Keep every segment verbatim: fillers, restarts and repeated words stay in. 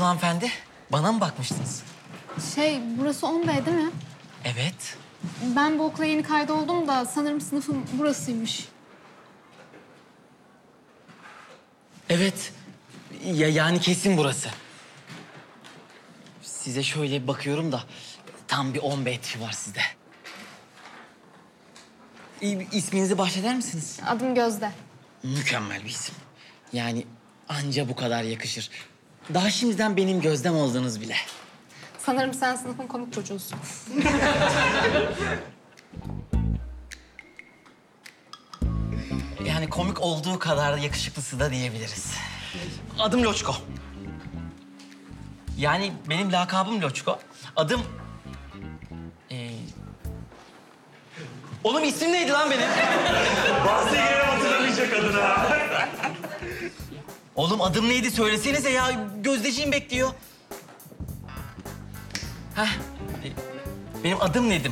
hanımefendi? Bana mı bakmıştınız? Şey, burası on B değil mi? Evet. Ben bu okula yeni kaydoldum da sanırım sınıfım burasıymış. Evet. Ya yani kesin burası. Size şöyle bakıyorum da tam bir on B tipi var sizde. İ- İsminizi bahşeder misiniz? Adım Gözde. Mükemmel bir isim. Yani anca bu kadar yakışır. Daha şimdiden benim Gözdem oldunuz bile. Sanırım sen sınıfın komik çocuğusun. Yani komik olduğu kadar yakışıklısı da diyebiliriz. Adım Loçko. Yani benim lakabım Loçko. Adım... Ee... Oğlum ismim neydi lan benim? Bahsi gene hatırlamayacak adına. Oğlum adım neydi söylesenize ya. Gözdeciğim bekliyor. Heh. e, Benim adım Nedim.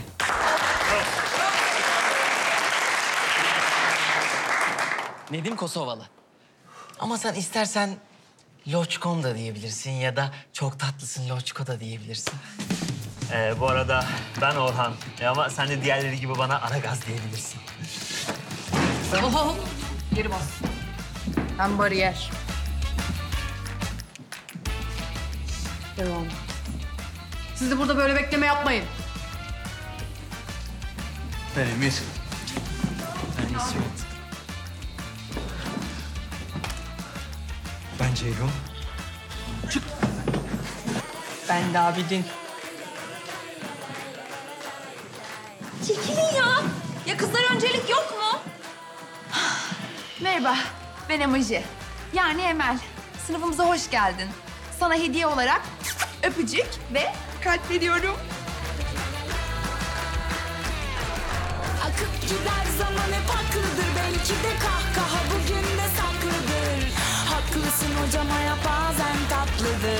Nedim Kosovalı. Ama sen istersen Loçkom da diyebilirsin ya da çok tatlısın Loçko da diyebilirsin. Ee, bu arada ben Orhan. E ama sen de diğerleri gibi bana Aragaz diyebilirsin. Oho, geri bas. Ben bariyer. Devam. Siz de burada böyle bekleme yapmayın. Ben Emir. Ben İsmet. Ben Ceyhun. Ben de Abidin. Çekilin ya. Ya kızlar öncelik yok mu? Merhaba, ben Emoji. Yani Emel. Sınıfımıza hoş geldin. Sana hediye olarak öpücük ve kalp veriyorum. Akıp gider zaman hep haklıdır. Belki de kahkaha bugün de saklıdır. Haklısın hocam hayat bazen tatlıdır.